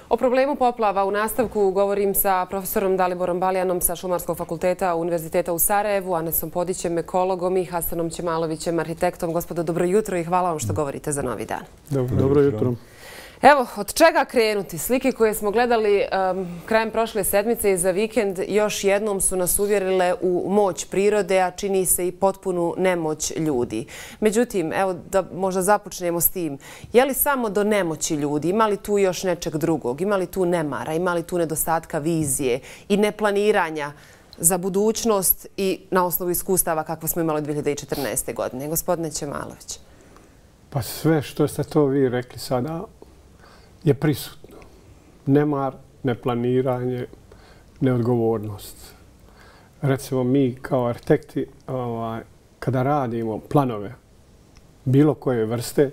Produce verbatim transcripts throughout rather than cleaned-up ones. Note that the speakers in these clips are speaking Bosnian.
O problemu poplava u nastavku govorim sa profesorom Daliborom Balijanom sa Šumarskog fakulteta Univerziteta u Sarajevu, Anesom Podićem, ekologom i Hasanom Ćemalovićem, arhitektom. Gospodo, dobro jutro i hvala vam što govorite za Novi dan. Dobro, dobro jutro. Evo, od čega krenuti? Slike koje smo gledali um, krajem prošle sedmice i za vikend još jednom su nas uvjerile u moć prirode, a čini se i potpunu nemoć ljudi. Međutim, evo da možda započnemo s tim. Je li samo do nemoći ljudi? Ima li tu još nečeg drugog? Ima li tu nemara? Ima li tu nedostatka vizije i neplaniranja za budućnost i na osnovu iskustava kakvo smo imali dvije hiljade četrnaeste. godine? Gospodine Ćemalović. Pa sve što ste to vi rekli sada je prisutno. Nemar, neplaniranje, neodgovornost. Recimo mi kao arhitekti ovaj, kada radimo planove bilo koje vrste,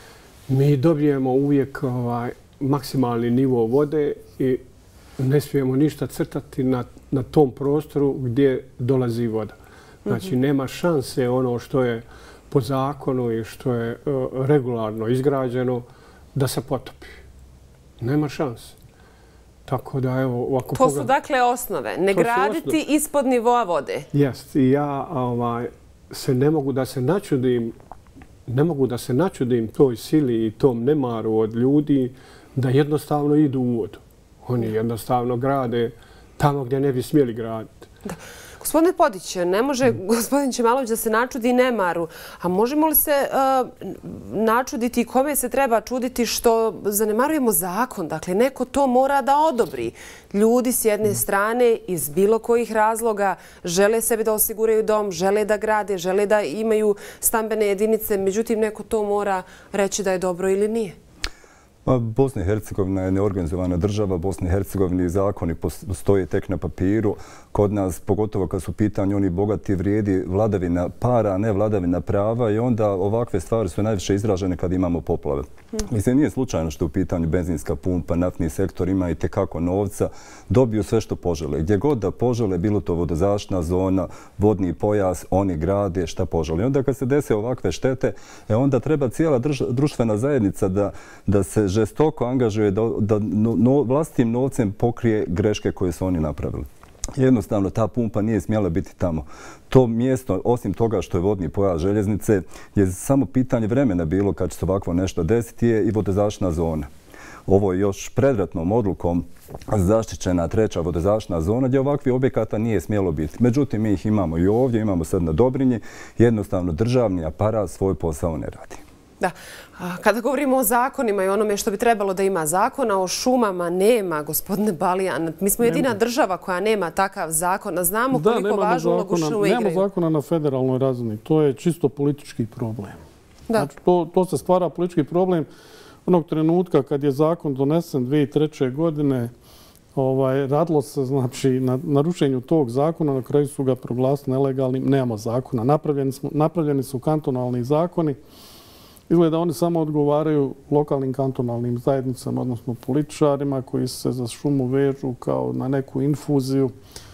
mi dobijemo uvijek ovaj, maksimalni nivo vode i ne smijemo ništa crtati na, na tom prostoru gdje dolazi voda. Znači, mm-hmm. nema šanse ono što je po zakonu i što je uh, regularno izgrađeno da se potopi. Nema šanse. Tako da, evo, ovako to su dakle osnove. Ne graditi ispod nivoa vode. Jest. I ja ovaj, se ne mogu da se načudim, ne mogu da se načudim toj sili i tom nemaru od ljudi da jednostavno idu u vodu. Oni jednostavno grade tamo gdje ne bi smjeli graditi. Da. Gospodine Podić, ne može gospodin Ćemalović da se načudi nemaru, a možemo li se uh, načuditi i kome se treba čuditi što zanemarujemo zakon? Dakle, neko to mora da odobri. Ljudi s jedne strane iz bilo kojih razloga žele sebi da osiguraju dom, žele da grade, žele da imaju stambene jedinice, međutim neko to mora reći da je dobro ili nije. Bosna i Hercegovina je neorganizovana država. Bosna i Hercegovini zakoni postoje tek na papiru. Kod nas, pogotovo kad su u pitanju oni bogati, vrijedi vladavina para, a ne vladavina prava i onda ovakve stvari su najviše izražene kad imamo poplave. Mislim, nije slučajno što u pitanju benzinska pumpa, naftni sektor ima i tekako novca, dobiju sve što požele. Gdje god da požele, bilo to vodozaštitna zona, vodni pojas, oni grade šta požele. I onda kad se dese ovakve štete, e onda treba cijela društvena zajednica da, da se žestoko angažuje da, da no, vlastitim novcem pokrije greške koje su oni napravili. Jednostavno, ta pumpa nije smjela biti tamo. To mjesto, osim toga što je vodni pojas željeznice, je samo pitanje vremena bilo kad će se ovakvo nešto desiti, je i vodozaštitna zona. Ovo je još predratnom odlukom zaštićena treća vodozaštitna zona gdje ovakvih objekata nije smjelo biti. Međutim, mi ih imamo i ovdje, imamo sad na Dobrinji. Jednostavno, državni aparat svoj posao ne radi. Da. Kada govorimo o zakonima i onome što bi trebalo da ima zakona, o šumama nema, gospodine Balijan. Mi smo jedina država koja nema takav zakon, a znamo koliko važnu ulogu šume igraju. Nema zakona na federalnoj razini. To je čisto politički problem. Da. Znači, to, to se stvara politički problem onog trenutka kad je zakon donesen dvije hiljade treće. godine. Ovaj, radilo se znači, na narušenju tog zakona, na kraju su ga proglasili nelegalnim. Nemamo zakona. Napravljeni, smo, napravljeni su kantonalni zakoni. Izgleda oni samo odgovaraju lokalnim kantonalnim zajednicama, odnosno političarima koji se za šumu vežu kao na neku infuziju.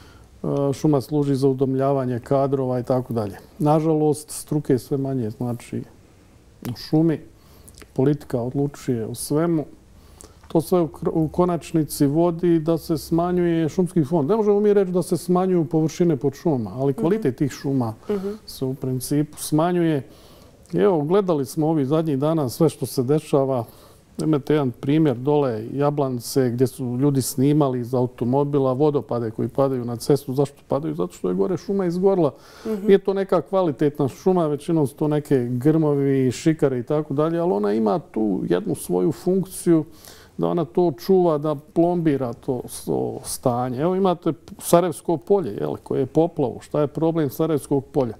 Šuma služi za udomljavanje kadrova i tako dalje. Nažalost, struke je sve manje. Znači, u šumi politika odlučuje o svemu. To sve u konačnici vodi da se smanjuje šumski fond. Ne možemo mi reći da se smanjuju površine pod šumama, ali kvalitet tih šuma se u principu smanjuje. Evo, gledali smo ovih zadnjih dana sve što se dešava. Imate jedan primjer dole Jablance gdje su ljudi snimali iz automobila vodopade koji padaju na cestu. Zašto padaju? Zato što je gore šuma izgorila. Mm-hmm. Nije to neka kvalitetna šuma, većinom su to neke grmovi, šikare i tako dalje, ali ona ima tu jednu svoju funkciju da ona to čuva, da plombira to, to stanje. Evo imate Sarajevsko polje, jel, koje je poplavo. Šta je problem Sarajevskog polja?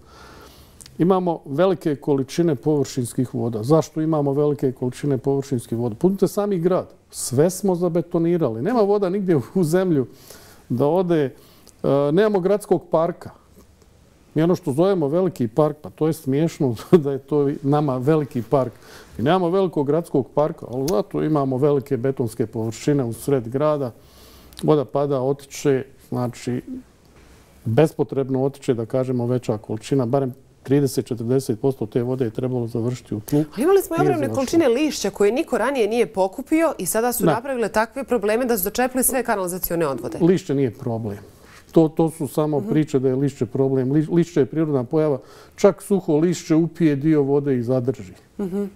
Imamo velike količine površinskih voda. Zašto imamo velike količine površinskih voda? Putite sami grad. Sve smo zabetonirali. Nema voda nigdje u zemlju da ode. E, nemamo gradskog parka. Mi ono što zovemo veliki park, pa to je smiješno da je to nama veliki park. Mi nemamo velikog gradskog parka, ali zato imamo velike betonske površine u sred grada. Voda pada, otiče, znači bespotrebno otiče, da kažemo, veća količina, barem trideset do četrdeset posto te vode je trebalo završiti u tlu. Ali imali smo i ogromne količine lišća koje niko ranije nije pokupio i sada su napravile takve probleme da su dočepili sve kanalizacione odvode. Lišće nije problem. To, to su samo priče da je lišće problem. Li, lišće je prirodna pojava. Čak suho lišće upije dio vode i zadrži. Mm-hmm.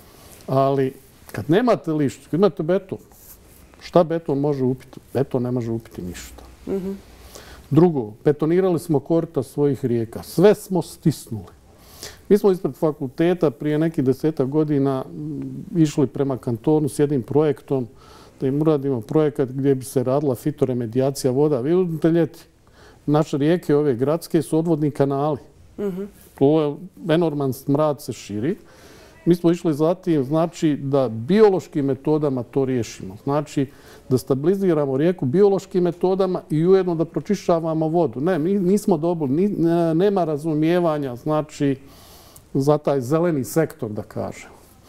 Ali kad nemate lišće, kad imate beton, šta beton može upiti? Beton ne može upiti ništa. Mm-hmm. Drugo, betonirali smo korita svojih rijeka. Sve smo stisnuli. Mi smo ispred fakulteta prije nekih deseta godina išli prema kantonu s jednim projektom da im uradimo projekat gdje bi se radila fitoremedijacija voda. Vi uzmite ljeti. Naše rijeke, ove gradske, su odvodni kanali. Mm-hmm. To je enorman smrad se širi. Mi smo išli zatim, znači, da biološkim metodama to riješimo. Znači, da stabiliziramo rijeku biološkim metodama i ujedno da pročišćavamo vodu. Ne, mi nismo dobili, ni, nema razumijevanja, znači, za taj zeleni sektor, da kažem.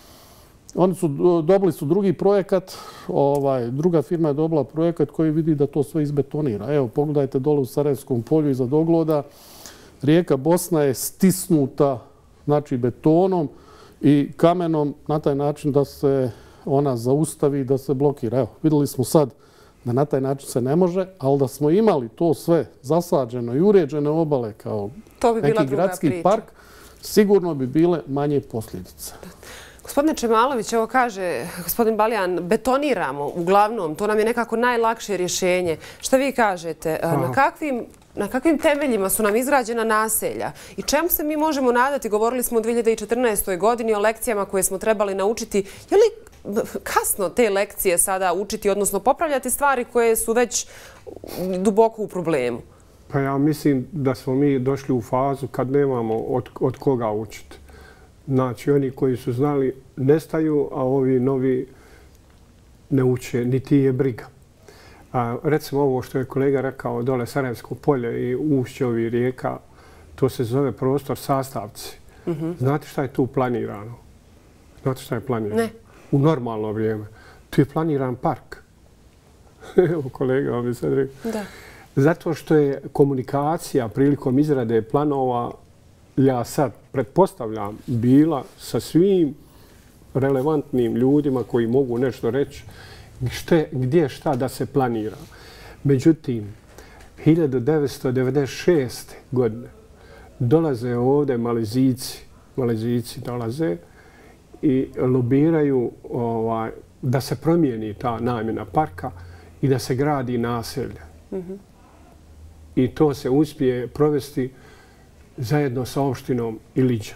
Oni su dobili su drugi projekat, ovaj, druga firma je dobila projekat koji vidi da to sve izbetonira. Evo, pogledajte dole u Sarajevskom polju iza Dogloda. Rijeka Bosna je stisnuta, znači, betonom i kamenom na taj način da se ona zaustavi, da se blokira. Evo, vidjeli smo sad da na taj način se ne može, ali da smo imali to sve zasađeno i uređene obale kao bi neki gradski priča. Park, sigurno bi bile manje posljedice. Gospodine Čemalović, evo kaže gospodin Balijan, betoniramo uglavnom, to nam je nekako najlakše rješenje. Šta vi kažete? Na kakvim, na kakvim temeljima su nam izgrađena naselja? I čemu se mi možemo nadati? Govorili smo u dvije hiljade četrnaestoj godini o lekcijama koje smo trebali naučiti. Je li kasno te lekcije sada učiti, odnosno popravljati stvari koje su već duboko u problemu? Pa ja mislim da smo mi došli u fazu kad nemamo od, od koga učiti. Znači, oni koji su znali nestaju, a ovi novi ne uče, niti je briga. A, recimo ovo što je kolega rekao dole Sarajevsko polje i ušće ovih rijeka, to se zove prostor sastavci. Mm-hmm. Znate šta je tu planirano? Znate šta je planirano? Ne. U normalno vrijeme. Tu je planiran park. Evo kolega, on bi sad rekao. Da. Zato što je komunikacija prilikom izrade planova, ja sad pretpostavljam, bila sa svim relevantnim ljudima koji mogu nešto reći šte, gdje šta da se planira. Međutim, hiljadu devetsto devedeset šeste. godine dolaze ovdje Malezijci, Malezijci dolaze i lobiraju ovaj, da se promijeni ta namjena parka i da se gradi naselje. Mm-hmm. I to se uspije provesti zajedno sa opštinom Iliđa.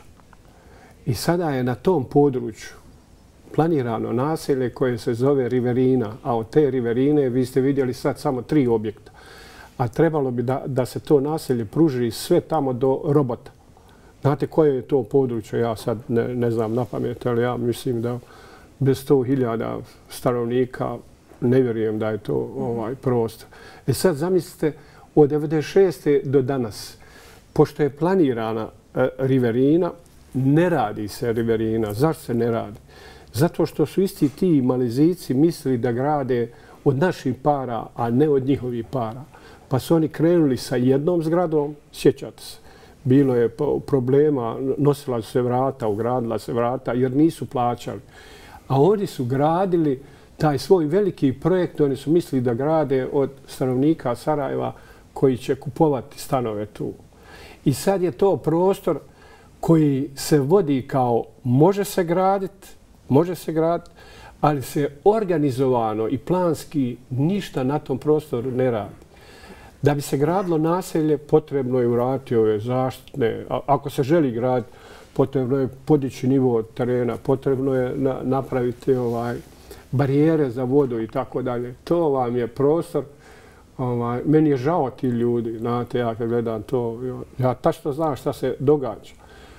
I sada je na tom području planirano naselje koje se zove Riverina, a od te Riverine vi ste vidjeli sad samo tri objekta. A trebalo bi da, da se to naselje pruži sve tamo do Robota. Znate koje je to područje? Ja sad ne, ne znam na pamet, ali ja mislim da bez sto hiljada stanovnika ne vjerujem da je to ovaj prostor. E sad zamislite, od devedeset šeste. do danas, pošto je planirana e, Riverina, ne radi se Riverina. Zašto se ne radi? Zato što su isti ti Malezijci mislili da grade od naših para, a ne od njihovih para. Pa su oni krenuli sa jednom zgradom, sjećate se, bilo je problema, nosila se vrata, ugradila se vrata, jer nisu plaćali. A oni su gradili taj svoj veliki projekt, oni su mislili da grade od stanovnika Sarajeva koji će kupovati stanove tu. I sad je to prostor koji se vodi kao može se graditi, može se graditi, ali se organizovano i planski ništa na tom prostoru ne radi. Da bi se gradilo naselje, potrebno je uraditi ove zaštitne. Ako se želi graditi, potrebno je podići nivo terena, potrebno je na, napraviti ovaj, barijere za vodu i tako dalje. To vam je prostor. Ovaj, meni je žao ti ljudi, znate, ja kad gledam to, ja tačno znam šta se događa.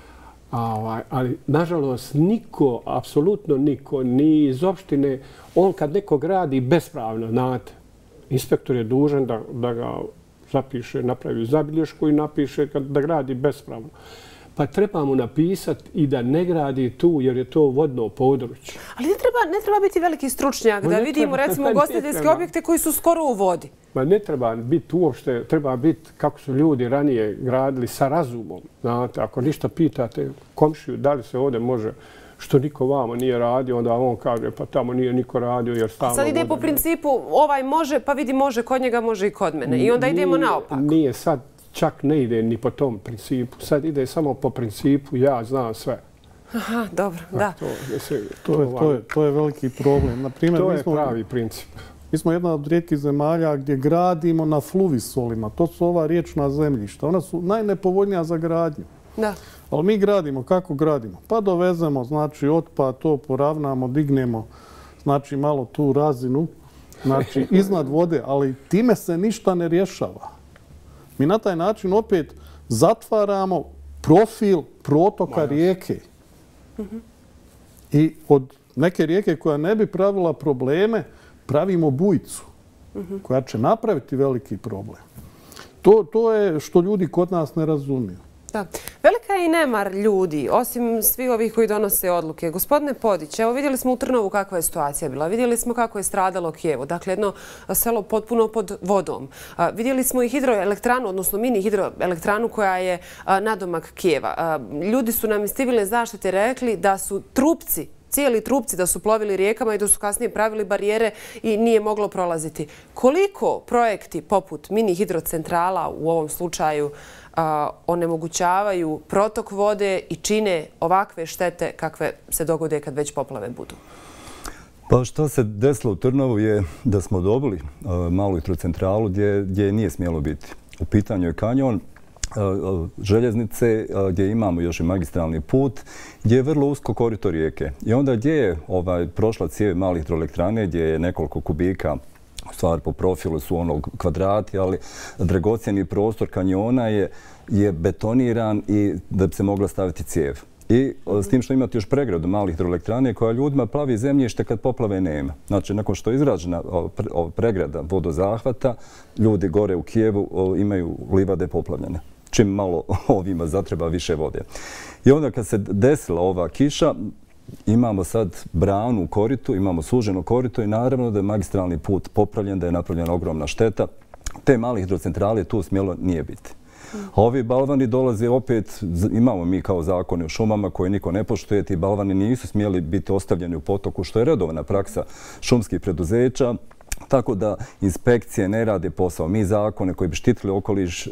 Ovaj, ali, nažalost, niko, apsolutno niko, ni iz opštine, on kad neko gradi bespravno, znate, inspektor je dužan da, da ga zapiše, napravi zabilješku i napiše kad, da gradi bespravno. pa trebamo napisati i da ne gradi tu jer je to vodno područje. Ali ne treba, ne treba biti veliki stručnjak da vidimo recimo ugostiteljske objekte koji su skoro u vodi. Ma ne treba biti uopšte, treba biti kako su ljudi ranije gradili sa razumom. Znate, ako ništa pitate komšiju da li se ovdje može, što niko vamo nije radio, onda on kaže pa tamo nije niko radio jer stalno... Sad ide po principu ovaj može, pa vidi može kod njega, može i kod mene. I onda idemo naopako. Nije sad, čak ne ide ni po tom principu. Sad ide samo po principu ja znam sve. Aha, dobro, da. To je veliki problem. To je pravi princip. Mi smo jedna od rijetkih zemalja gdje gradimo na fluvisolima. To su ova riječna zemljišta. Ona su najnepovoljnija za gradnju. Da. Ali mi gradimo, kako gradimo? Pa dovezemo, znači, otpad, to poravnamo, dignemo, znači, malo tu razinu, znači, iznad vode, ali time se ništa ne rješava. Mi na taj način opet zatvaramo profil protoka rijeke. I od neke rijeke koja ne bi pravila probleme, pravimo bujicu koja će napraviti veliki problem. To, to je što ljudi kod nas ne razumiju. Da. Velika je i nemar ljudi, osim svih ovih koji donose odluke. Gospodine Podić, evo vidjeli smo u Trnovu kakva je situacija bila. Vidjeli smo kako je stradalo Kijevo. Dakle, jedno selo potpuno pod vodom. A, vidjeli smo i hidroelektranu, odnosno mini hidroelektranu koja je a, nadomak Kijeva. A, ljudi su nam iz civilne zaštite rekli da su trupci, cijeli trupci da su plovili rijekama i da su kasnije pravili barijere i nije moglo prolaziti. Koliko projekti poput mini hidrocentrala u ovom slučaju onemogućavaju protok vode i čine ovakve štete kakve se dogode kad već poplave budu? Pa što se desilo u Trnovu je da smo dobili malu hidrocentralu gdje nije smjelo biti. U pitanju je kanjon željeznice gdje imamo još i magistralni put gdje je vrlo usko korito rijeke. I onda gdje je prošla cijev male hidroelektrane gdje je nekoliko kubika, u stvari po profilu su ono kvadrati, ali dragocjeni prostor kanjona je, je betoniran i da bi se mogla staviti cijev. I s tim što imate još pregradu malih hidroelektrane koja ljudima plavi zemljište kad poplave nema. Znači, nakon što je izrađena pregrada vodozahvata, ljudi gore u Kijevu imaju livade poplavljene. Čim malo ovima zatreba više vode. I onda kad se desila ova kiša, imamo sad branu u koritu, imamo suženo korito i naravno da je magistralni put popravljen, da je napravljena ogromna šteta. Te male hidrocentrale tu smjelo nije biti. A ovi balvani dolaze opet, imamo mi kao zakone u šumama koje niko ne poštuje, ti balvani nisu smjeli biti ostavljeni u potoku, što je redovna praksa šumskih preduzeća. Tako da inspekcije ne rade posao. Mi zakone koji bi štitili okoliš,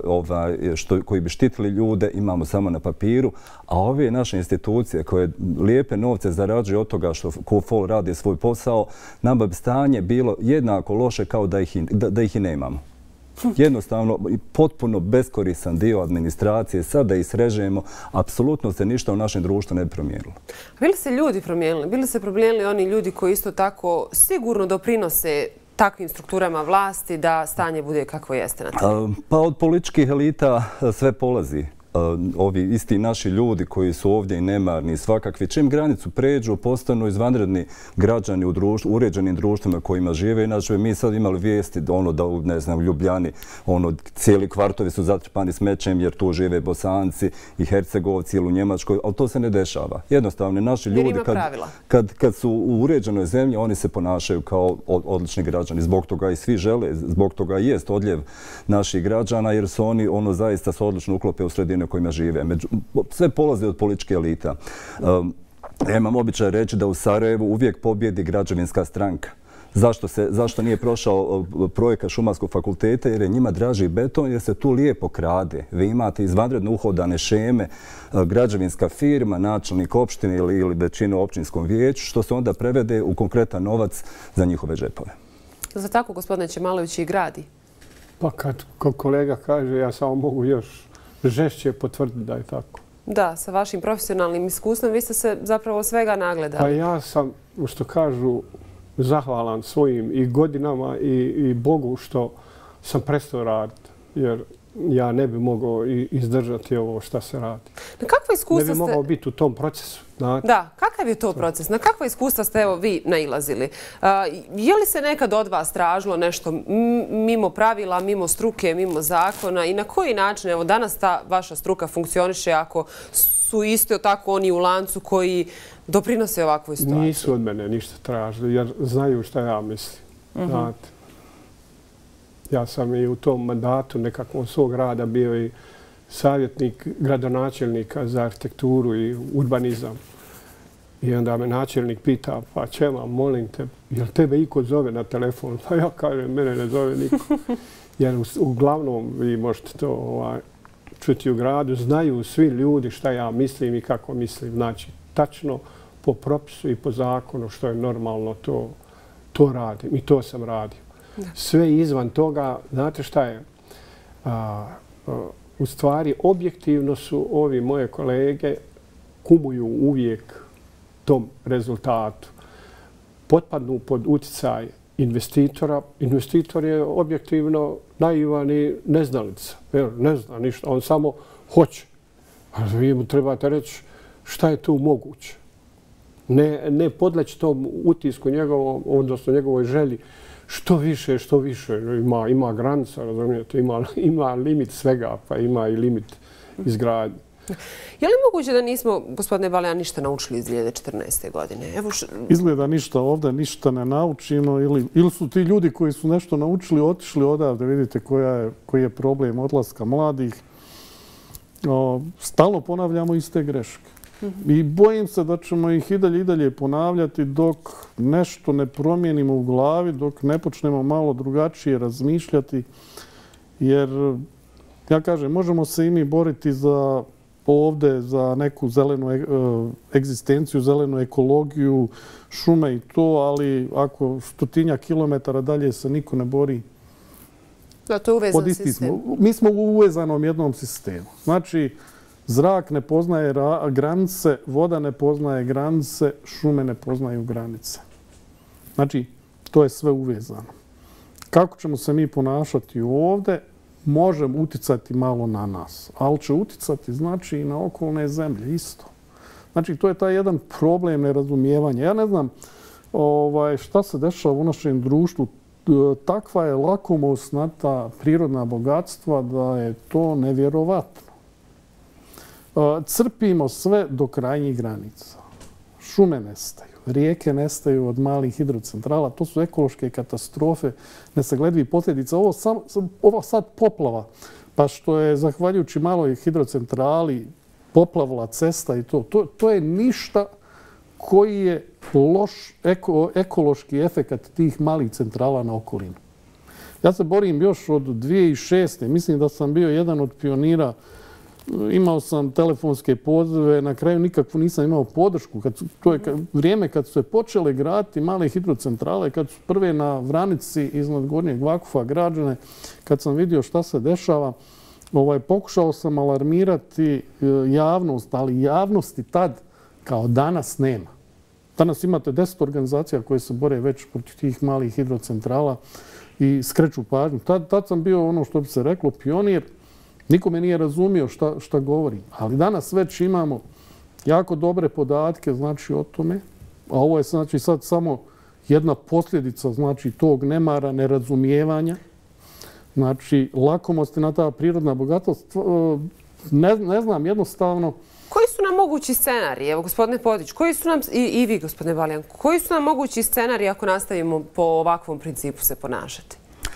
koji bi štitili ljude, imamo samo na papiru, a ove naše institucije koje lijepe novce zarađuju od toga što KuFol radi svoj posao, nama bi stanje bilo jednako loše kao da ih i ne imamo. Jednostavno, potpuno beskorisan dio administracije, sad da ih srežemo, apsolutno se ništa u našem društvu ne bi promijenilo. Bili se ljudi promijenili? Bili se promijenili oni ljudi koji isto tako sigurno doprinose takvim strukturama vlasti da stanje bude kako jeste na terenu? Pa od političkih elita sve polazi. Ovi isti naši ljudi koji su ovdje i nemarni, svakakvi, čim granicu pređu, postanu izvanredni građani u društvu, uređenim društvima kojima žive. Inače, mi sad imali vijesti ono da u, ne znam, u Ljubljani ono, cijeli kvartovi su zatrpani smećem jer tu žive Bosanci i Hercegovci ili u Njemačkoj, ali to se ne dešava. Jednostavno, naši ljudi kad, kad, kad su u uređenoj zemlji, oni se ponašaju kao odlični građani. Zbog toga i svi žele, zbog toga i jest odljev naših građana jer su oni ono zaista se odlično uklope u sredinu kojima žive. Sve polazi od političke elita. Ja imam običaj reći da u Sarajevu uvijek pobjedi građevinska stranka. Zašto, se, zašto nije prošao projekat Šumarskog fakulteta? Jer je njima draži beton, jer se tu lijepo krade. Vi imate izvanredno uhodane šeme, građevinska firma, načelnik opštine ili, ili većina u općinskom vijeću, što se onda prevede u konkretan novac za njihove džepove. Za tako, gospodine Čemalović, i gradi? Pa kad kolega kaže, ja samo mogu još žešće potvrditi da je tako. Da, sa vašim profesionalnim iskustvom vi ste se zapravo svega nagledali. Pa ja sam, što kažu, zahvalan svojim i godinama i, i Bogu što sam prestao raditi. Jer ja ne bi mogao izdržati ovo šta se radi. Na kakva iskustva ste... Ne bi mogao biti u tom procesu. Da, kakav je to proces? Na kakva iskustva ste evo vi nailazili? Je li se nekad od vas tražilo nešto mimo pravila, mimo struke, mimo zakona i na koji način evo danas ta vaša struka funkcioniše ako su isto tako oni u lancu koji doprinose ovakvoj situaciji? Nisu od mene ništa tražili jer znaju šta ja mislim. Znate. Ja sam i u tom mandatu nekakvom svog rada bio i savjetnik gradonačelnika za arhitekturu i urbanizam. I onda me načelnik pita, pa Čema, molim te, jel tebe iko zove na telefon? Pa ja kažem, mene ne zove niko. Jer uglavnom, vi možete to ovaj, čuti u gradu, znaju svi ljudi šta ja mislim i kako mislim. Znači, tačno po propisu i po zakonu što je normalno, to, to radim i to sam radio. Sve izvan toga, znate šta je? A, a, u stvari, objektivno su ovi moje kolege kumuju uvijek tom rezultatu. Potpadnu pod uticaj investitora. Investitor je objektivno naivan i neznalica. Ne zna ništa, on samo hoće. A vi mu trebate reći šta je tu moguće. Ne, ne podleći tom utisku njegovom, odnosno njegovoj želji što više, što više. Ima, ima granica, razumijete, ima, ima limit svega, pa ima i limit izgradnje. Je li moguće da nismo, gospodine Balijan, ništa naučili iz dvije hiljade četrnaeste. godine? Evo š... Izgleda ništa ovdje, ništa ne naučimo ili, ili su ti ljudi koji su nešto naučili otišli odavde, vidite koja je, koji je problem odlaska mladih. O, stalno ponavljamo iste greške. I bojim se da ćemo ih i dalje i dalje ponavljati dok nešto ne promijenimo u glavi, dok ne počnemo malo drugačije razmišljati. Jer, ja kažem, možemo se i mi boriti za ovdje, za neku zelenu e, egzistenciju, zelenu ekologiju, šume i to, ali ako stotinja kilometara dalje se niko ne bori, da, to je uvezan sistem. Mi smo u uvezanom jednom sistemu. Znači, zrak ne poznaje granice, voda ne poznaje granice, šume ne poznaju granice. Znači, to je sve uvezano. Kako ćemo se mi ponašati ovdje, možemo uticati malo na nas, ali će uticati znači i na okolne zemlje isto. Znači, to je taj jedan problem nerazumijevanja. Ja ne znam ovaj, šta se dešava u našem društvu. Takva je lakomost na ta prirodna bogatstva da je to nevjerovatno. Crpimo sve do krajnjih granica. Šume nestaju, rijeke nestaju od malih hidrocentrala. To su ekološke katastrofe, nesagledivih posljedica. Ovo, sam, ovo sad poplava, pa što je zahvaljujući maloj hidrocentrali poplavila cesta i to, to, to je ništa koji je loš eko, ekološki efekat tih malih centrala na okolinu. Ja se borim još od dvije hiljade šeste. Mislim da sam bio jedan od pionira. Imao sam telefonske pozive, na kraju nikakvu nisam imao podršku. Kad su, to je vrijeme kad su se počele graditi male hidrocentrale, kad su prve na Vranici iznad Gornjeg Vakufa građene, kad sam vidio šta se dešava, ovaj, pokušao sam alarmirati javnost, ali javnosti tad kao danas nema. Danas imate deset organizacija koje se bore već protiv tih malih hidrocentrala i skreću pažnju. Tad, tad sam bio ono što bi se reklo pionir. Niko me nije razumio šta, šta govorim. Ali danas već imamo jako dobre podatke znači, o tome. A ovo je znači, sad samo jedna posljedica znači, tog nemara, nerazumijevanja. Znači, lakomosti na ta prirodna bogatstva. Ne, ne znam, jednostavno... Koji su nam mogući scenariji? Evo, gospodine Podić, koji su nam, i, i vi, gospodine Balijan, koji su nam mogući scenariji ako nastavimo po ovakvom principu se ponašati?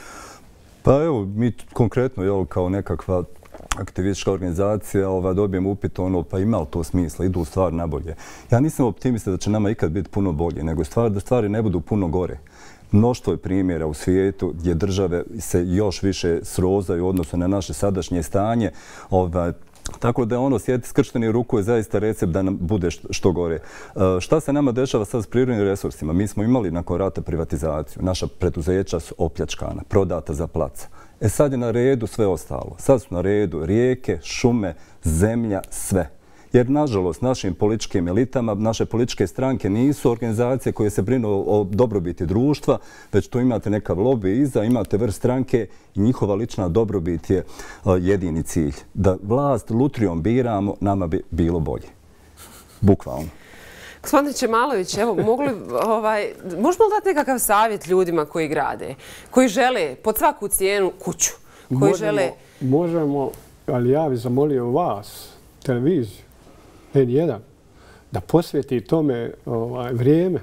Pa evo, mi konkretno, jel, kao nekakva aktivistička organizacija, ova, dobijemo upit ono, pa ima li to smisla, idu u stvar nabolje. Ja nisam optimista da će nama ikad biti puno bolje, nego stvar, da stvari ne budu puno gore. Mnoštvo je primjera u svijetu gdje države se još više srozaju u odnosu na naše sadašnje stanje. Ovaj, Tako da ono, sjeti skršteni ruku je zaista recept da nam bude što gore. Šta se nama dešava sad s prirodnim resursima? Mi smo imali nakon rata privatizaciju. Naša preduzeća su opljačkana, prodata za placa. E sad je na redu sve ostalo. Sad su na redu rijeke, šume, zemlja, sve. Jer, nažalost, našim političkim elitama, naše političke stranke nisu organizacije koje se brinu o dobrobiti društva, već tu imate nekav lobby iza, imate vrh stranke i njihova lična dobrobit je jedini cilj. Da vlast lutrijom biramo, nama bi bilo bolje. Bukvalno. Gospodine Čemalović, evo, mogli, ovaj, možemo li dati nekakav savjet ljudima koji grade, koji žele pod svaku cijenu kuću, koji možemo, žele... Možemo, ali ja bih zamolio vas, televiziju, en jedan, da posvjeti tome ovaj, vrijeme.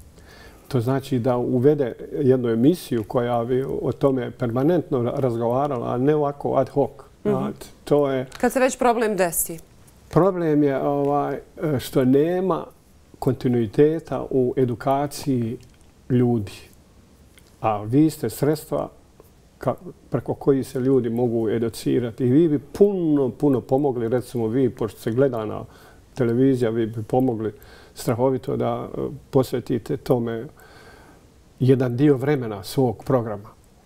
To znači da uvede jednu emisiju koja bi o tome permanentno razgovarala, a ne ovako ad hoc. Mm-hmm. To je, kad se već problem desi? Problem je ovaj, što nema kontinuiteta u edukaciji ljudi. A vi ste sredstva ka, preko koji se ljudi mogu educirati. I vi bi puno, puno pomogli, recimo vi, pošto se gleda na televizija, vi bi pomogli strahovito da posvetite tome jedan dio vremena svog programa.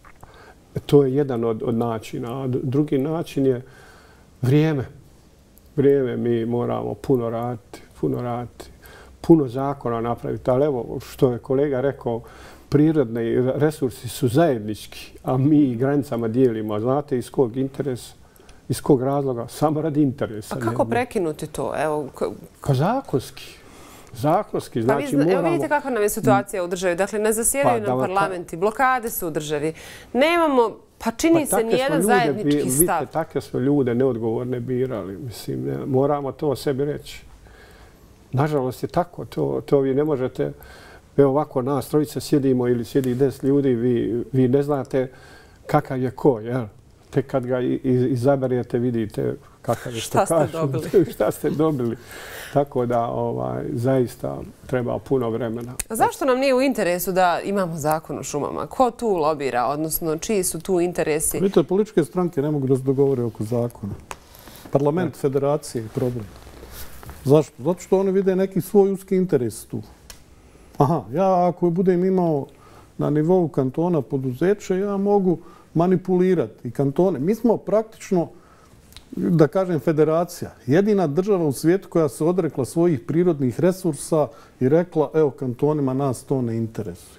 To je jedan od, od načina. A drugi način je vrijeme. Vrijeme mi moramo puno raditi, puno raditi, puno zakona napraviti. Ali evo, što je kolega rekao, prirodni resursi su zajednički, a mi granicama dijelimo. Znate iz kog interesa, iz kog razloga? Samo radi interesa. A kako prekinuti to? Evo, ka zakonski. Zakonski. Znači, pa vi, moramo... Evo vidite kakva nam je situacija u državi. Dakle, ne zasjedaju pa, nam parlamenti, blokade su u državi. Nemamo, pa čini pa, se nijedan zajednički ljude, stav. Vidite, takve smo ljude neodgovorne birali. Mislim, ne, moramo to sebi reći. Nažalost je tako. To, to vi ne možete... Evo ovako nas trojica sjedimo ili sjedi deset ljudi, vi, vi ne znate kakav je ko, jel? Tek kad ga izaberete vidite kakav je što šta kažu. Ste dobili. Šta ste dobili. Tako da ovaj, zaista treba puno vremena. A zašto nam nije u interesu da imamo zakon o šumama? Ko tu lobira, odnosno čiji su tu interesi? Vidite, političke stranke ne mogu da se dogovore oko zakona. Parlament, federacije je problem. Zašto? Zato što oni vide neki svoj uski interes tu. Aha, ja ako budem imao na nivou kantona poduzeće, ja mogu manipulirati i kantone. Mi smo praktično, da kažem, federacija. Jedina država u svijetu koja se odrekla svojih prirodnih resursa i rekla, evo, kantonima nas to ne interesuje.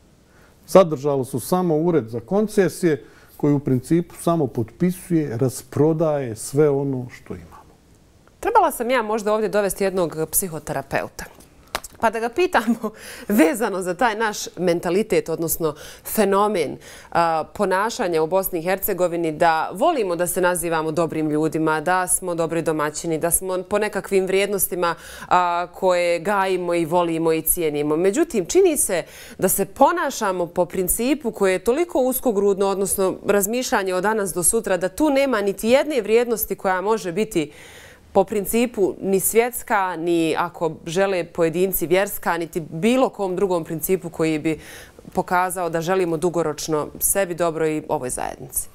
Sadržalo su samo ured za koncesije koji u principu samo potpisuje, rasprodaje sve ono što imamo. Trebala sam ja možda ovdje dovesti jednog psihoterapeuta. Pa da ga pitamo vezano za taj naš mentalitet, odnosno fenomen a, ponašanja u Bosni i Hercegovini, da volimo da se nazivamo dobrim ljudima, da smo dobri domaćini, da smo po nekakvim vrijednostima a, koje gajimo i volimo i cijenimo. Međutim, čini se da se ponašamo po principu koje je toliko uskogrudno, odnosno razmišljanje od danas do sutra, da tu nema niti jedne vrijednosti koja može biti po principu ni svjetska, ni ako žele pojedinci vjerska, niti bilo kom drugom principu koji bi pokazao da želimo dugoročno sebi dobro i ovoj zajednici.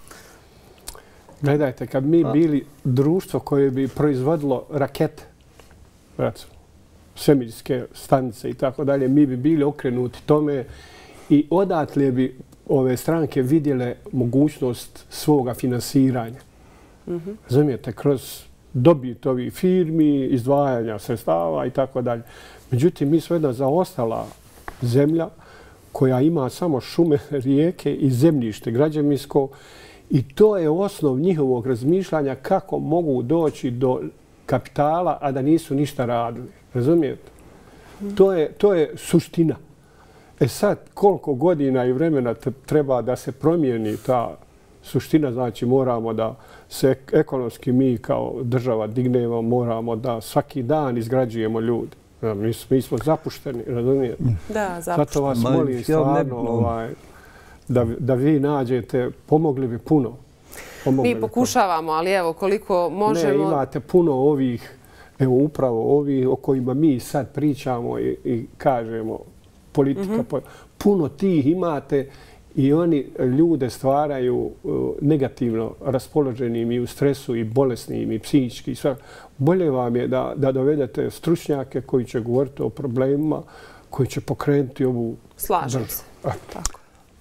Gledajte, kad mi bili društvo koje bi proizvodilo rakete, recimo, svemirske stanice i tako dalje, mi bi bili okrenuti tome i odatle bi ove stranke vidjele mogućnost svoga finansiranja. Mm-hmm. Razumijete, kroz dobit ovih firmi, izdvajanja sredstava i tako dalje. Međutim, mi smo jedna zaostala zemlja koja ima samo šume, rijeke i zemljište građevinsko i to je osnov njihovog razmišljanja kako mogu doći do kapitala, a da nisu ništa radili. Razumijete? To je, to je suština. E sad, koliko godina i vremena treba da se promijeni ta suština, znači moramo da se ekonomski mi kao država dignemo, moramo da svaki dan izgrađujemo ljudi. Mi, mi smo zapušteni, razumijete? Da, zapušteni. Zato vas molim stvarno ovaj, da, da vi nađete, pomogli bi puno. Pomogli mi pokušavamo, ali evo koliko možemo... Ne, imate puno ovih, evo upravo ovih o kojima mi sad pričamo i, i kažemo politika. Mm-hmm. Puno tih imate i oni ljude stvaraju negativno raspoloženim i u stresu i bolesnim i psihički i sve. Bolje vam je da, da dovedete stručnjake koji će govoriti o problemima, koji će pokrenuti ovu... Slažem se. Tako.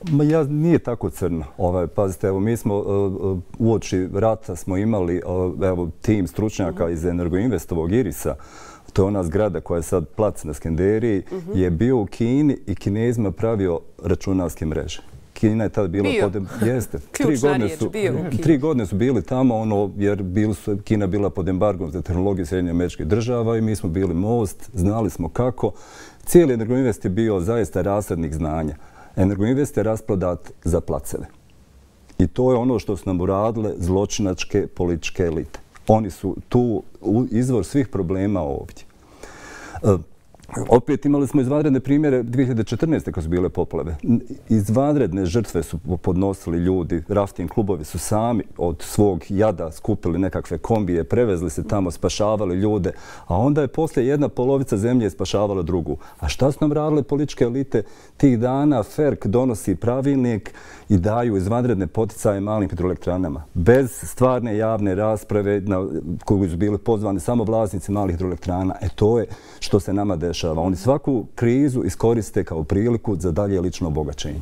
Ma ja, nije tako crno. Ovaj, pazite, evo, mi smo uh, uoči rata smo imali uh, evo, tim stručnjaka iz Energoinvestovog Irisa. To je ona zgrada koja je sad plac na Skenderiji, uh-huh. je bio u Kini i Kinezima pravio računarske mreže. Kina je tada bila... Bio. Pod... Jeste. Ključna riječ, bio u Kini. Tri godine su bili tamo, ono, jer bili su, Kina bila pod embargom za tehnologiju Sjedinjenih Američkih Država i mi smo bili most, znali smo kako. Cijeli Energoinvest je bio zaista rasadnik znanja. Energoinvest je rasprodat za placeve. I to je ono što su nam uradile zločinačke političke elite. Oni su tu izvor svih problema ovdje. E, opet imali smo izvanredne primjere dvije hiljade četrnaeste kad su bile poplave. Izvanredne žrtve su podnosili ljudi, rafting klubovi su sami od svog jada skupili nekakve kombije, prevezli se tamo, spašavali ljude, a onda je poslije jedna polovica zemlje spašavala drugu. A šta su nam radile političke elite? Tih dana F E R K donosi pravilnik i daju izvanredne poticaje malim hidroelektranama. Bez stvarne javne rasprave na koju su bili pozvani samo vlasnici malih hidroelektrana. E to je što se nama dešava. Oni svaku krizu iskoriste kao priliku za dalje lično obogaćenje.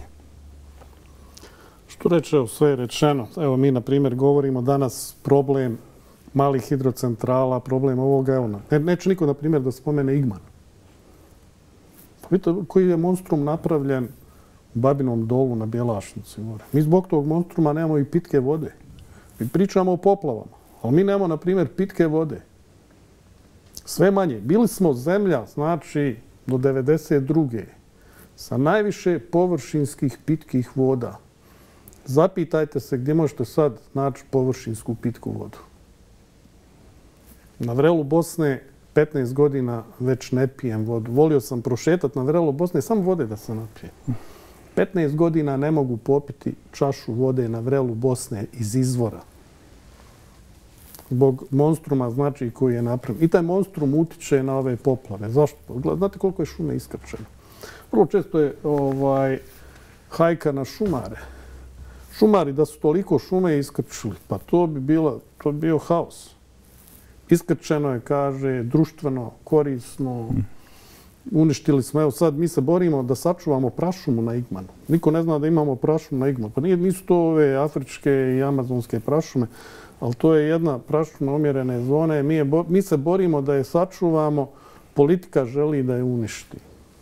Što reče, evo, sve je rečeno. Evo mi, na primjer, govorimo danas problem malih hidrocentrala, problem ovoga, evo. Ne, neće niko, na primjer, da spomene Igman. Pa vidite koji je monstrum napravljen u Babinom dolu na Bjelašnici. Mi zbog tog monstruma nemamo i pitke vode. Mi pričamo o poplavama, ali mi nemamo, na primjer, pitke vode. Sve manje. Bili smo zemlja, znači, do devedeset druge sa najviše površinskih pitkih voda. Zapitajte se gdje možete sad naći površinsku pitku vodu. Na vrelu Bosne petnaest godina već ne pijem vodu. Volio sam prošetati na vrelu Bosne, samo vode da se napijem. petnaest godina ne mogu popiti čašu vode na vrelu Bosne iz izvora. Zbog monstruma, znači, koji je napravljen. I taj monstrum utiče na ove poplave. Zašto? Znate koliko je šume iskrčeno? Vrlo često je ovaj, hajka na šumare. Šumari da su toliko šume iskrčili, pa to bi, bila, to bi bio haos. Iskrčeno je, kaže, društveno, korisno. Uništili smo. Evo sad mi se borimo da sačuvamo prašumu na Igmanu. Niko ne zna da imamo prašumu na Igmanu. Pa nisu to ove afričke i amazonske prašume, ali to je jedna prašuma umjerene zone. Mi, je, mi se borimo da je sačuvamo, politika želi da je uništi.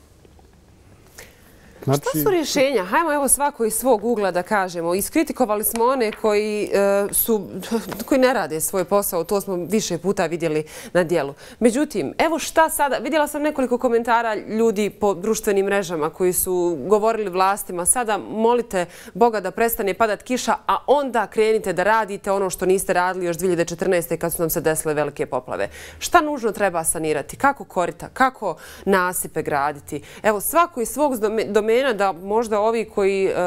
Znači... Šta su rješenja? Hajmo evo svako iz svog ugla da kažemo. Iskritikovali smo one koji, uh, su, koji ne rade svoj posao. To smo više puta vidjeli na dijelu. Međutim, evo šta sada... Vidjela sam nekoliko komentara ljudi po društvenim mrežama koji su govorili vlastima. Sada molite Boga da prestane padat kiša, a onda krenite da radite ono što niste radili još dvije hiljade četrnaeste. kad su nam se desile velike poplave. Šta nužno treba sanirati? Kako korita? Kako nasipe graditi? Evo svako iz svog domena da možda ovi koji uh,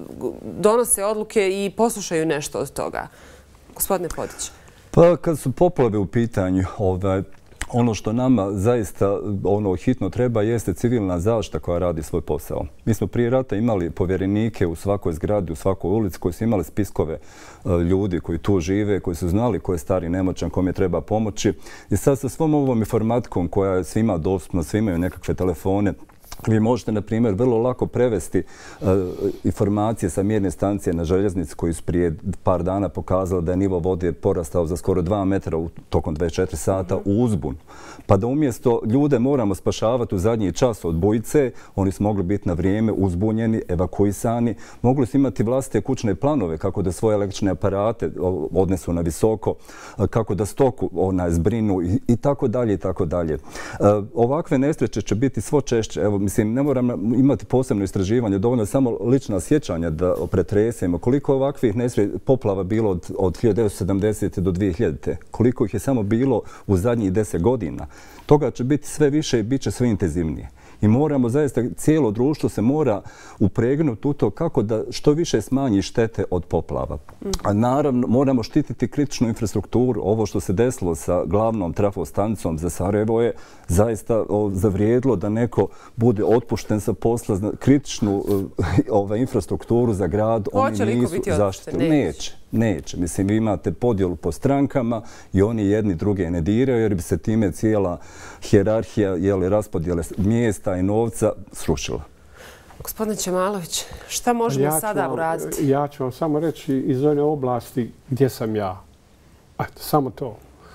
donose odluke i poslušaju nešto od toga. Gospodine Podić. Pa kad su poplave u pitanju, ovaj, ono što nama zaista ono hitno treba jeste civilna zaštita koja radi svoj posao. Mi smo prije rata imali povjerenike u svakoj zgradi, u svakoj ulici koji su imali spiskove uh, ljudi koji tu žive, koji su znali ko je stari, nemoćan, kome treba pomoći. I sad sa svom ovom informatikom koja je svima dostupna, svi imaju nekakve telefone, vi možete, na primjer, vrlo lako prevesti uh, informacije sa mjerne stanice na željeznici koji su prije par dana pokazali da je nivo vode porastao za skoro dva metra u, tokom dvadeset četiri sata mm-hmm. u uzbun. Pa da umjesto ljude moramo spašavati u zadnji čas od bujice, oni su mogli biti na vrijeme uzbunjeni, evakuisani, mogli su imati vlastite kućne planove kako da svoje električne aparate odnesu na visoko, kako da stoku onaj zbrinu i, i tako dalje i tako dalje. Uh, ovakve nesreće će biti svo češće. Evo, mislim, ne moram imati posebno istraživanje, dovoljno je samo lična sjećanja da pretresemo. Koliko ovakvih nesreća poplava bilo od, od hiljadu devetsto sedamdesete do dvije hiljadite? Koliko ih je samo bilo u zadnjih deset godina? Toga će biti sve više i bit će sve intenzivnije. I moramo zaista, cijelo društvo se mora upregnuti u to kako da što više smanji štete od poplava. A naravno, moramo štititi kritičnu infrastrukturu. Ovo što se desilo sa glavnom trafostanicom za Sarajevo je zaista o, zavrijedilo da neko bude otpušten sa posla za kritičnu ove, infrastrukturu za grad. Hoće li iko biti otpušten? Neće. Neće. Mislim, vi imate podjelu po strankama i oni jedni druge ne diraju jer bi se time cijela hijerarhija, jeli, raspodjele mjesta i novca srušila. Gospodine Ćemalović, šta možemo sada uraditi? Ja ću vam samo reći iz one oblasti gdje sam ja. Eto, samo to.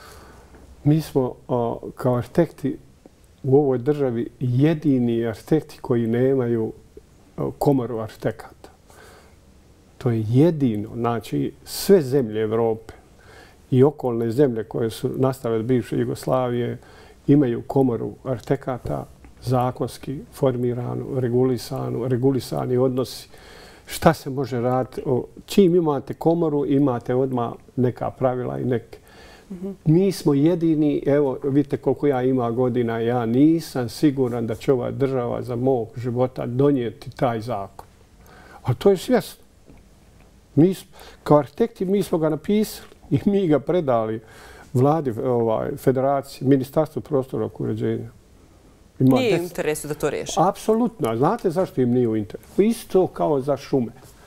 Mi smo kao arhitekti u ovoj državi jedini arhitekti koji nemaju komoru arhitekata. To je jedino. Znači, sve zemlje Evrope i okolne zemlje koje su nastale od bivše Jugoslavije imaju komoru arhitekata, zakonski formiranu, regulisanu, regulisani odnosi. Šta se može raditi? Čim imate komoru, imate odmah neka pravila i neke. Mi smo jedini, evo vidite koliko ja ima godina, ja nisam siguran da će ova država za mog života donijeti taj zakon. Ali to je svjesno. Mi, kao arhitekti mi smo ga napisali i mi ga predali vladi ovaj, federaciji, Ministarstvu prostornog uređenja. Ima nije u interesu da to riješi? Apsolutno. Znate zašto im nije u interesu? Isto kao za šume.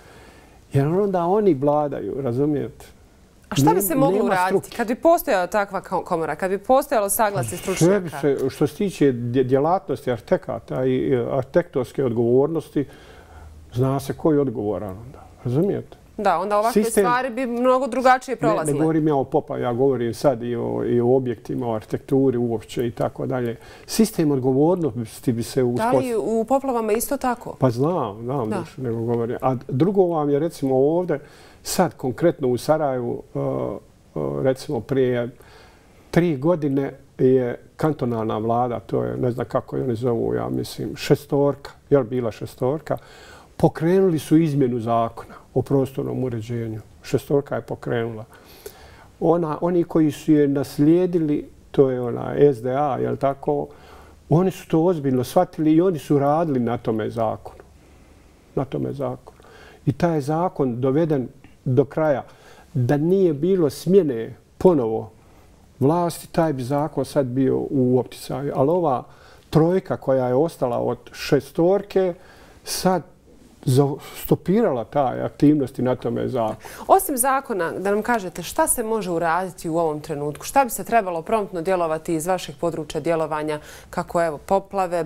Jer onda oni vladaju, razumijete? A šta bi se moglo uraditi? Kad bi postojala takva komora, kad bi postojalo saglasje stručnjaka? Što se tiče djelatnosti arhitekata i arhitektorske odgovornosti, zna se ko je odgovoran onda. Razumijete? Da, onda ovakve stvari bi mnogo drugačije prolazile. Ne govorim ja o popa, ja govorim sad i o objektima, o arhitekturi uopće i tako dalje. Sistem odgovornosti bi se uspostavio. Da li u poplavama isto tako? Pa znam, znam da nego govorim. A drugo vam je recimo ovdje, sad konkretno u Sarajevu, recimo prije tri godine je kantonalna vlada, to je, ne znam kako je oni zovu, ja mislim, šestorka, je li bila šestorka, pokrenuli su izmjenu zakona o prostornom uređenju. Šestorka je pokrenula. Ona, oni koji su je naslijedili, to je ona S D A, je li tako, oni su to ozbiljno shvatili i oni su radili na tome zakonu. Na tome zakonu. I taj je zakon doveden do kraja. Da nije bilo smjene ponovo vlasti, taj bi zakon sad bio u opticaju. Ali ova trojka koja je ostala od šestorke sad stopirala taj aktivnosti na tome zakonu. Osim zakona, da nam kažete šta se može uraditi u ovom trenutku? Šta bi se trebalo promptno djelovati iz vašeg područja djelovanja? Kako evo, poplave,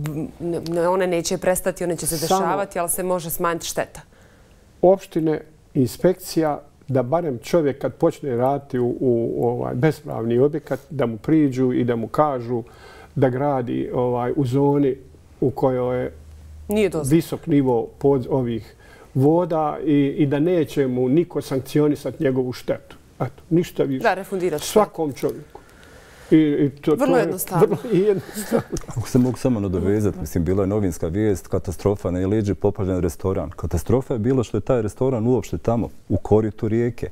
one neće prestati, one će se dešavati, ali se može smanjiti šteta. Opštine, inspekcija, da barem čovjek kad počne raditi u, u ovaj, bespravni objekat, da mu priđu i da mu kažu da gradi ovaj, u zoni u kojoj je visok nivo pod ovih voda i, i da neće mu niko sankcionisati njegovu štetu. Eto, ništa više. Da, refundirati. Svakom čovjeku. I, i to, vrlo to je jednostavno. Vrlo jednostavno. Ako se mogu samo nadovezati, mislim, bila je novinska vijest, katastrofa na Iliđi, popaljen restoran. Katastrofa je bilo što je taj restoran uopšte tamo, u koritu rijeke.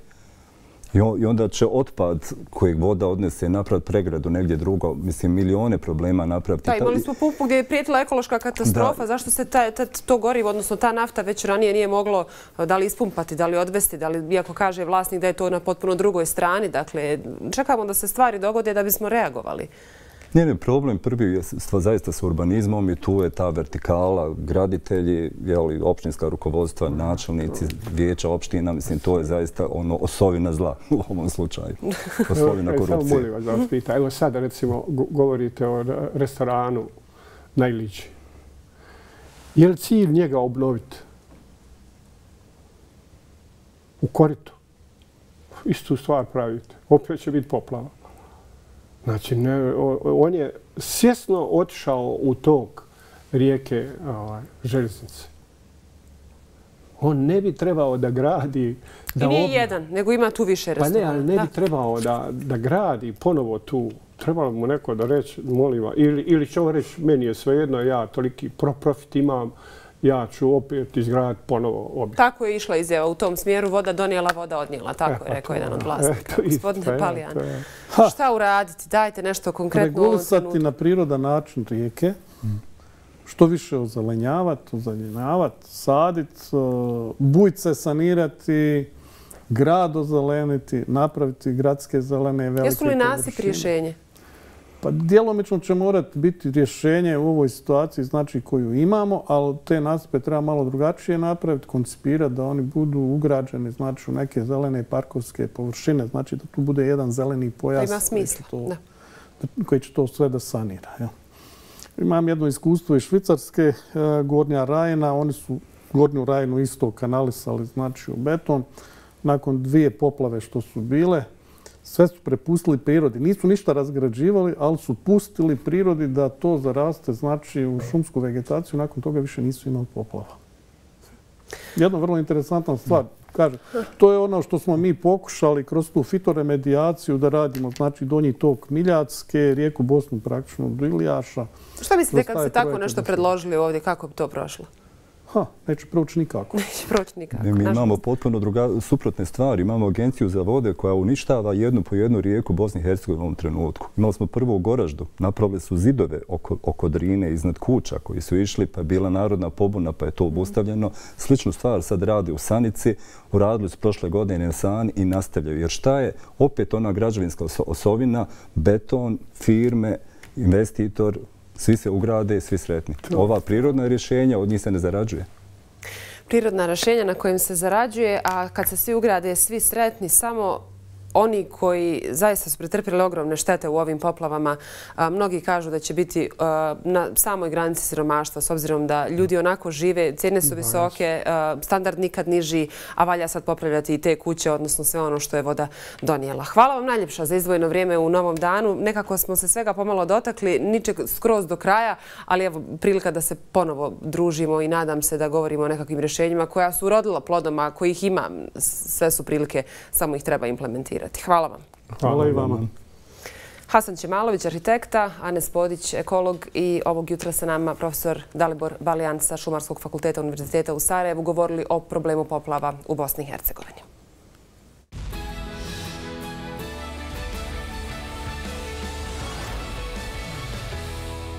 I onda će otpad kojeg voda odnese napraviti pregradu negdje drugo, mislim, milione problema napraviti. Da, imali smo Pumpu gdje je prijetila ekološka katastrofa. Zašto se to gorivo, odnosno ta nafta već ranije nije moglo da li ispumpati, da li odvesti, da li, iako kaže vlasnik da je to na potpuno drugoj strani. Dakle, čekamo da se stvari dogode da bismo reagovali. Ne, ne, problem prvi je zaista s urbanizmom i tu je ta vertikala, graditelji, jeli, opštinska rukovodstva, načelnici, vijeća opština, mislim, to je zaista ono osovina zla u ovom slučaju. Osovina korupcije. Samo molim vas da vas pita. Evo sada, recimo, govorite o restoranu na Iliđi. Je li cilj njega obnoviti u koritu? Istu stvar pravite. Opet će biti poplava. Znači, ne, on je svjesno otišao u tok rijeke ovaj, željeznice. On ne bi trebao da gradi... Da I nije ob... jedan, nego ima tu više restorana. Pa ne, ali ne da. bi trebao da, da gradi ponovo tu. Trebalo mu neko da reći, molim vas, ili, ili će ovo reći, meni je svejedno, ja toliki profit imam, ja ću opet izgraditi ponovo objekt. Tako je išla izjava u tom smjeru, voda donijela, voda odnijela. Tako je rekao jedan od vlasnika, gospodine Palijan. Šta uraditi? Dajte nešto konkretno u ovom trenutku. Regulisati na prirodan način rijeke, što više ozelenjavati, ozeljenjavati, saditi, bujce sanirati, grad ozeleniti, napraviti gradske zelene velike površine. Jesu li nasip rješenje? Pa djelomično će morati biti rješenje u ovoj situaciji, znači koju imamo, ali te nasipe treba malo drugačije napraviti, koncipirati da oni budu ugrađeni znači, u neke zelene parkovske površine, znači da tu bude jedan zeleni pojas ima smisla, koji će to, koji će to sve da sanira. Ja. Imam jedno iskustvo iz Švicarske, Gornja Rajna. Oni su Gornju Rajnu isto kanalisali, znači u beton. Nakon dvije poplave što su bile, sve su prepustili prirodi. Nisu ništa razgrađivali, ali su pustili prirodi da to zaraste, znači u šumsku vegetaciju. Nakon toga više nisu imali poplava. Jedna vrlo interesantna stvar. Kaže, to je ono što smo mi pokušali kroz tu fitoremedijaciju da radimo, znači donji tok Miljacke, rijeku Bosnu praktično do Ilijaša. Šta mislite kad ste tako nešto predložili ovdje, kako bi to prošlo? Ha, neće proći nikako. Neće proći nikako. Mi imamo potpuno suprotne stvari. Imamo Agenciju za vode koja uništava jednu po jednu rijeku Bosni i Hercegovine u ovom trenutku. Imali smo prvo u Goraždu. Napravili su zidove oko Drine iznad kuća koji su išli, pa je bila narodna pobuna, pa je to obustavljeno. Sličnu stvar sad radi u Sanici. Uradili su prošle godine na Sani i nastavljaju. Jer šta je opet ona građevinska osovina, beton, firme, investitor, svi se ugrade, svi sretni. Ova prirodna rješenja, od njih se ne zarađuje. Prirodna rješenja na kojim se zarađuje, a kad se svi ugrade, svi sretni, samo oni koji zaista su pretrpjeli ogromne štete u ovim poplavama, mnogi kažu da će biti na samoj granici siromaštva, s obzirom da ljudi onako žive, cijene su visoke, standard nikad niži, a valja sad popravljati i te kuće, odnosno sve ono što je voda donijela. Hvala vam najljepša za izdvojeno vrijeme u novom danu. Nekako smo se svega pomalo dotakli, ničeg skroz do kraja, ali evo prilika da se ponovo družimo i nadam se da govorimo o nekakvim rješenjima koja su urodila plodom, a kojih ima, sve su prilike, samo ih treba implementirati. Hvala vam. Hvala i vama. Hasan Čemalović, arhitekta, Anes Podić, ekolog i ovog jutra sa nama profesor Dalibor Balijan sa Šumarskog fakulteta Univerziteta u Sarajevu govorili o problemu poplava u Bosni i Hercegovini.